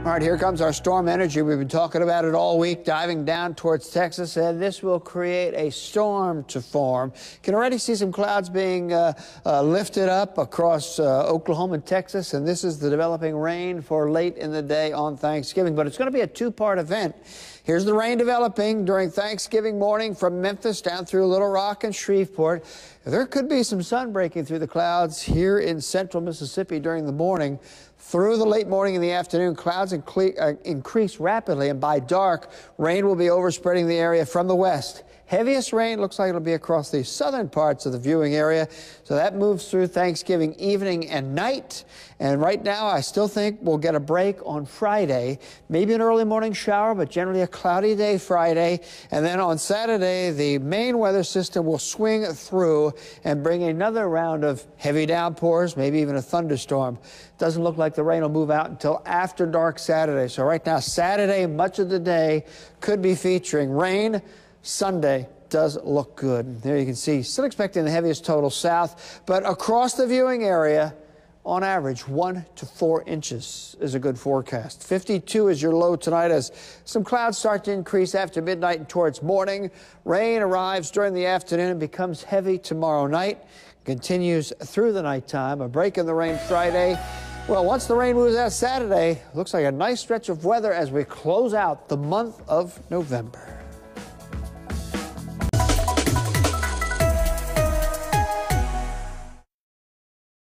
All right, here comes our storm energy. We've been talking about it all week, diving down towards Texas, and this will create a storm to form. You can already see some clouds being lifted up across Oklahoma and Texas, and this is the developing rain for late in the day on Thanksgiving. But it's going to be a two-part event. Here's the rain developing during Thanksgiving morning from Memphis down through Little Rock and Shreveport. There could be some sun breaking through the clouds here in central Mississippi during the morning. Through the late morning and the afternoon, clouds increase rapidly, and by dark, rain will be overspreading the area from the west. Heaviest rain looks like it'll be across the southern parts of the viewing area, so that moves through Thanksgiving evening and night. And right now, I still think we'll get a break on Friday, maybe an early morning shower, but generally a cloudy day Friday. And then on Saturday, the main weather system will swing through and bring another round of heavy downpours, maybe even a thunderstorm. Doesn't look like the rain will move out until after dark Saturday. So right now, Saturday, much of the day could be featuring rain. Sunday does look good. There you can see, still expecting the heaviest total south, but across the viewing area, on average, 1 to 4 inches is a good forecast. 52 is your low tonight as some clouds start to increase after midnight and towards morning. Rain arrives during the afternoon and becomes heavy tomorrow night. Continues through the nighttime. A break in the rain Friday. Well, once the rain moves out Saturday, looks like a nice stretch of weather as we close out the month of November.